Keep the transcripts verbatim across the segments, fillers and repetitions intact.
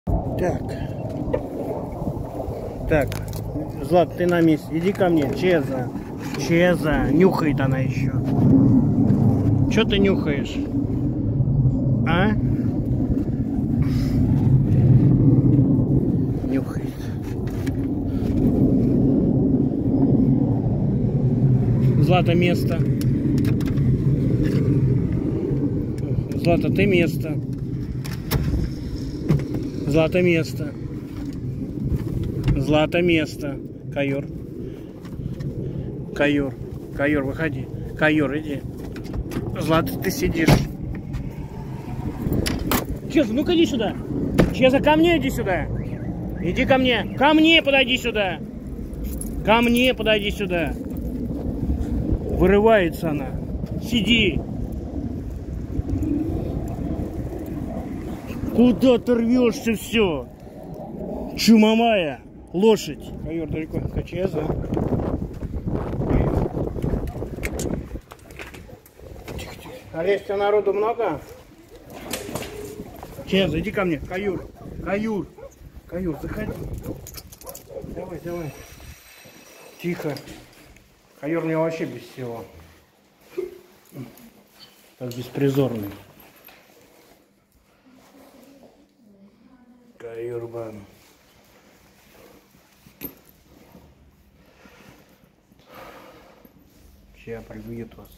Так. Так. Злат, ты на месте. Иди ко мне. Чеза. Чеза. Нюхает она еще. Че ты нюхаешь? А? Нюхает. Злата, место. Злата, ты место. Злата, место. Злата, место. Каюр. Каюр. Каюр, выходи. Каюр, иди. Злата, ты сидишь. Чеза, ну-ка иди сюда. Чеза, ко мне иди сюда. Иди ко мне. Ко мне подойди сюда. Ко мне подойди сюда. Вырывается она. Сиди. Куда ты рвешься все? Чумамая. Лошадь. Каюр, далеко. Чеза. Олеся, народу много? Чеза, иди ко мне. Каюр. Каюр. Каюр, заходи. Давай, давай. Тихо. Каюр мне вообще без всего. Как беспризорный. Каюрбан. Сейчас прибьет вас.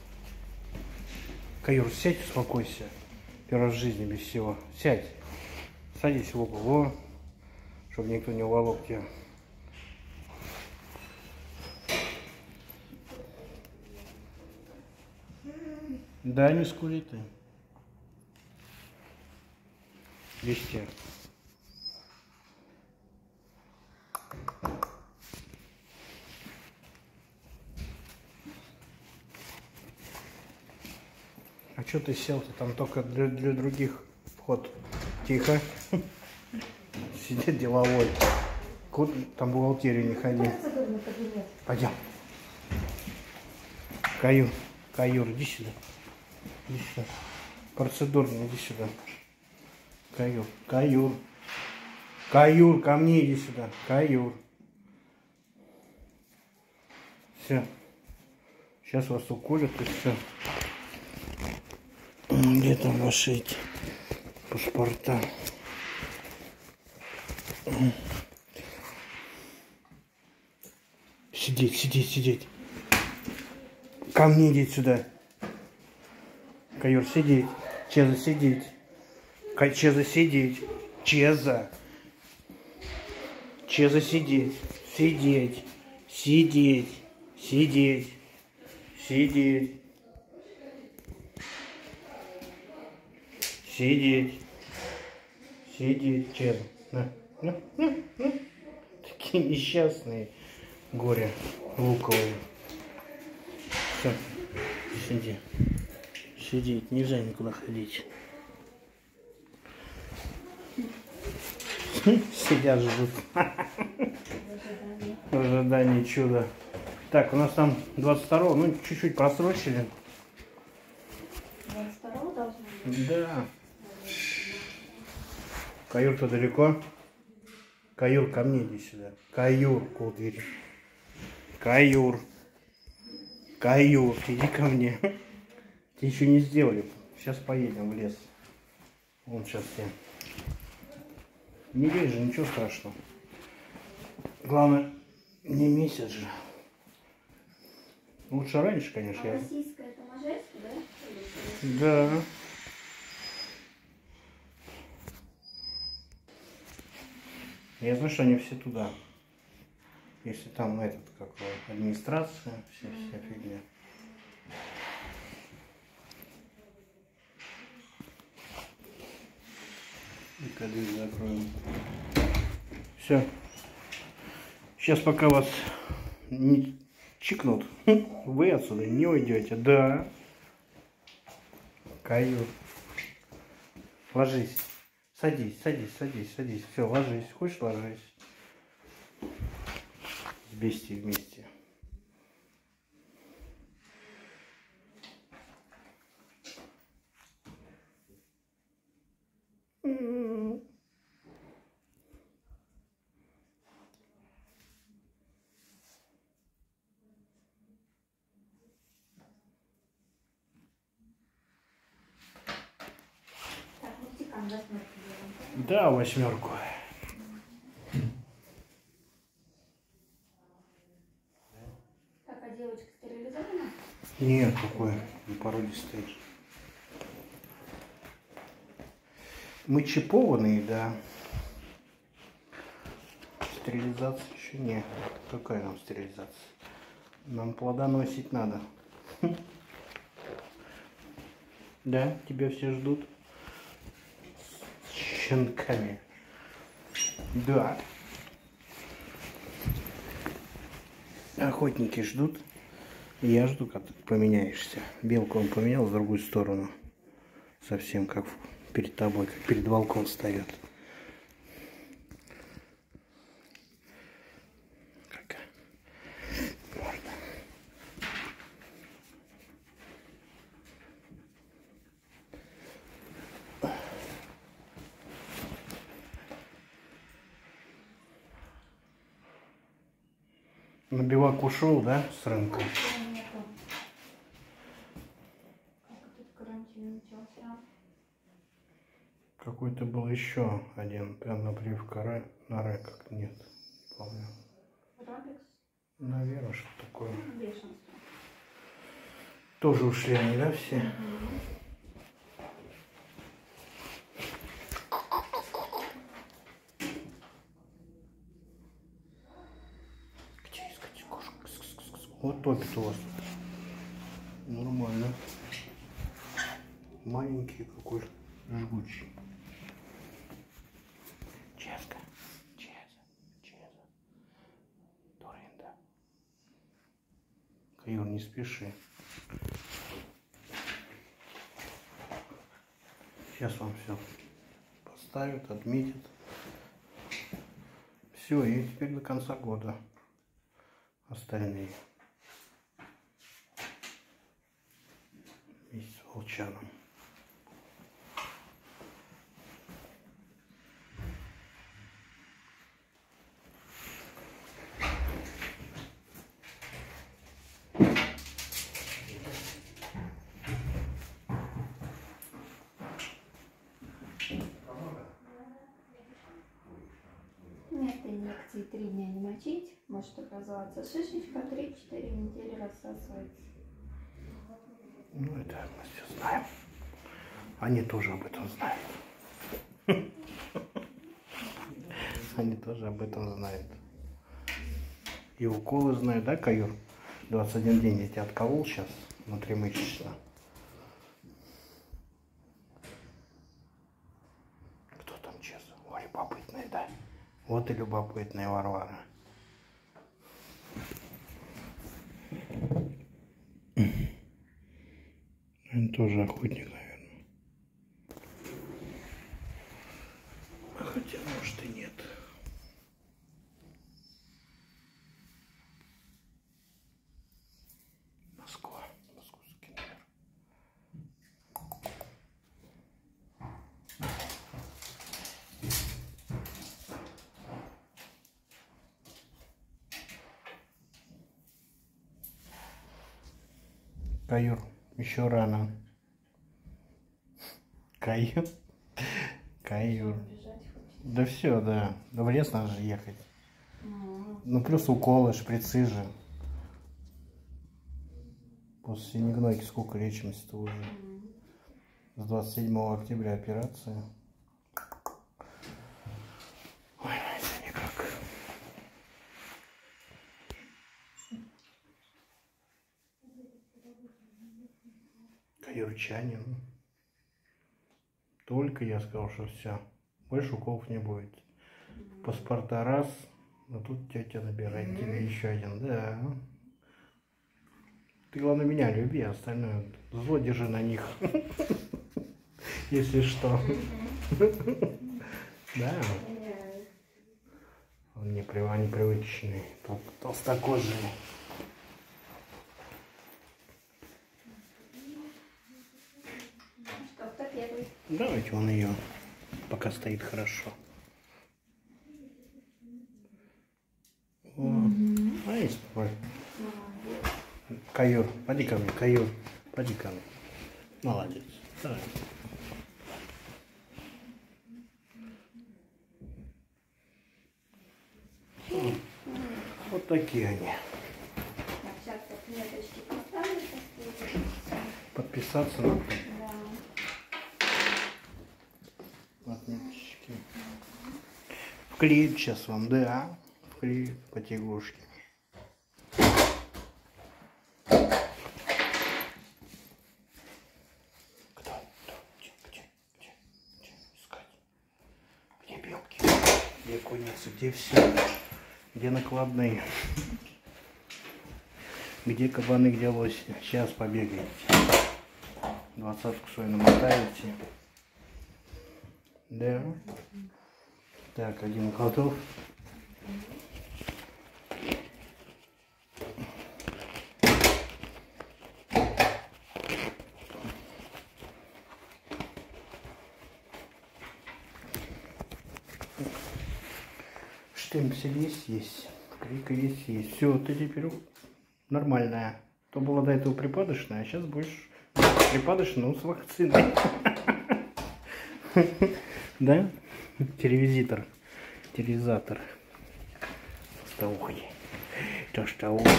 Каюр, сядь, успокойся. Первый раз в жизни без всего. Сядь. Садись в угол, во, чтобы никто не уволок тебя. Да, не скули ты. Вести. А что ты сел-то? Там только для, для других вход. Тихо. Сидит деловой. Куда? Там бухгалтерию не ходи. Пойдем. Каюр. Каюр, иди сюда. Иди сюда. Процедурно, иди сюда. Каюр. Каюр. Каюр, ко мне иди сюда. Каюр. Все. Сейчас вас уколют и все. Где там ваши эти паспорта? Сидеть, сидеть, сидеть. Ко мне иди сюда. Каюр, сидеть. Чеза, сидеть. Чеза, сидеть. Чеза. Чеза, сидеть. Сидеть. Сидеть. Сидеть. Сидеть. Сидеть. Сидеть. Чеза. На. На. На. На. Такие несчастные. Горе луковые. Все. Сиди. Сидеть. Нельзя никуда ходить. Сидят, ждут. В ожидании чуда. Так, у нас там двадцать второго, ну чуть-чуть просрочили. двадцать второго должно быть? Да. Каюр-то далеко. Каюр, ко мне иди сюда. Каюр, кол двери. Каюр. Каюр, иди ко мне. Тебе еще не сделали. Сейчас поедем в лес. Вон сейчас я. Не верь же, ничего страшного. Главное, не месяц же. Лучше раньше, конечно. А я... российская это Можайск, да? Да. Я знаю, что они все туда. Если там этот, как администрация, вся, вся фигня. И дверь закроем. Все. Сейчас пока вас не чикнут, вы отсюда не уйдете. Да. Каюр. Ложись. Садись, садись, садись, садись. Все, ложись. Хочешь, ложись. С бестией вместе. Да, восьмерку. Так, а девочка стерилизована? Нет, какой на пороге стоишь. Мы чипованные, да. Стерилизация еще нет. Какая нам стерилизация? Нам плодоносить надо. Да, тебя все ждут. С щенками. Да. Охотники ждут. И я жду, как ты поменяешься. Белку он поменял в другую сторону. Совсем как перед тобой, как перед волком встает. Какая морда. На бивак ушел, да, с рынка? Нету. Как тут карантин начался? Какой-то был еще один, прям на прививка ре, на ре, как нет, не помню. Рабикс? Наверное, что такое. Ну, бешенство. Тоже ушли они, да, все? Угу. Где искать кошку? Вот топит у вас. Нормально. Маленький какой, жгучий. Ческа, чеза, чеза. Доринда. Каюр, не спеши. Сейчас вам все поставят, отметят. Все, и теперь до конца года остальные. Вместе с волчаном. Вместо инъекции три дня не мочить. Может образоваться шишечка, три-четыре недели рассасывается. Ну, это мы все знаем. Они тоже об этом знают. Они тоже об этом знают. И уколы знают, да, Каюр? двадцать один день я тебя отколол сейчас, внутримышечно. Кто там честно? О, любопытная, да? Вот и любопытная Варвара. Он тоже охотник, наверное. Хотя, может, и нет. Москва. Московский номер. Каюр, еще рано. Каюр. Каюр. Бежать хочется. Да все, да. Да в лес надо же ехать. М. Ну плюс уколы, шприцы же. После синегнойки сколько лечимости-то уже? М. С двадцать седьмого октября операция. Ой, это никак. Каюрчанин. Только я сказал, что все. Больше уколов не будет. Паспорта раз. Но тут тетя набирает тебе еще один. Да. Ты, главное, меня люби, а остальное зло держи на них. Если что. Да. Он непривычный, толстокожий. Что, кто первый? Давайте он ее, пока стоит хорошо. О, а есть такой. Каюр, поди ко мне, Каюр, поди ко мне. Молодец. Давай. такие они. Так, сейчас отметочки поставлю. Подписаться надо. Да. Отметочки. Вклеить сейчас вам, да. Вклеить потягушки. Где куницы, где все, где накладные, где кабаны, где лоси. Сейчас побегаете. Двадцатку свою намотаете. Да. Так, один готов. Штемпель есть, есть. Клейка есть, есть. Все, ты теперь нормальная. То было до этого припадочная, а сейчас будешь припадочная, но с вакциной. Да? Телевизитор. Телевизатор. Толстоухой. Толстоухой.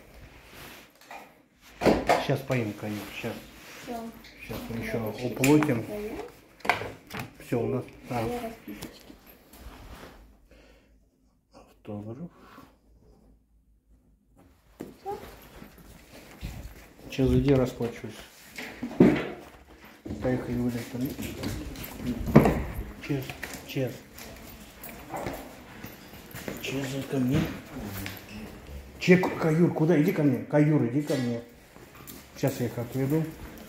Сейчас поим, конечно. Сейчас. Сейчас мы еще уплотим. Все, у нас. А. Автограф. Сейчас где расплачиваюсь. Поехали в этом. Чес, чес. Чес ко мне. Чек, Каюр, куда? Иди ко мне. Каюр, иди ко мне. Сейчас я их отведу.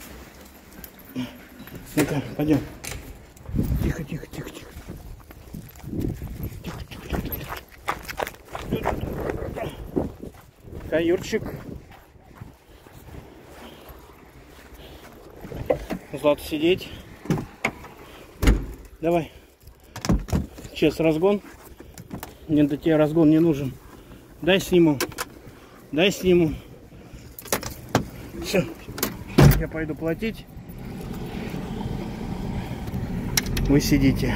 Ну-ка, пойдем. Тихо, тихо, тихо, тихо. Тихо, тихо, тихо, тихо. Каюрчик. Злато сидеть. Давай. Чес, разгон. Нет, до тебе разгон не нужен. Дай сниму. Дай сниму. Все. Я пойду платить. Вы сидите.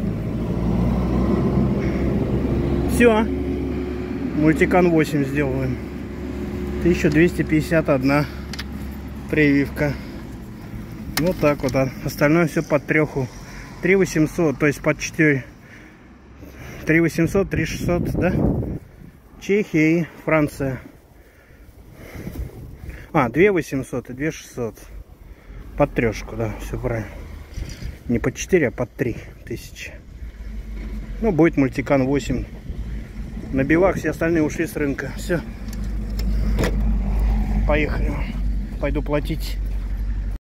Все. Мультикан восемь сделаем. тысяча двести пятьдесят одна прививка. Вот так вот. А остальное все под треху. три восемьсот, то есть под четыре. три восемьсот, три шестьсот, да? Чехия и Франция. А, два восемьсот и два шестьсот. Под трешку, да, все правильно. Не под четыре, а под три тысячи. Ну, будет мультикан восемь. На белах все остальные ушли с рынка. Все. Поехали. Пойду платить.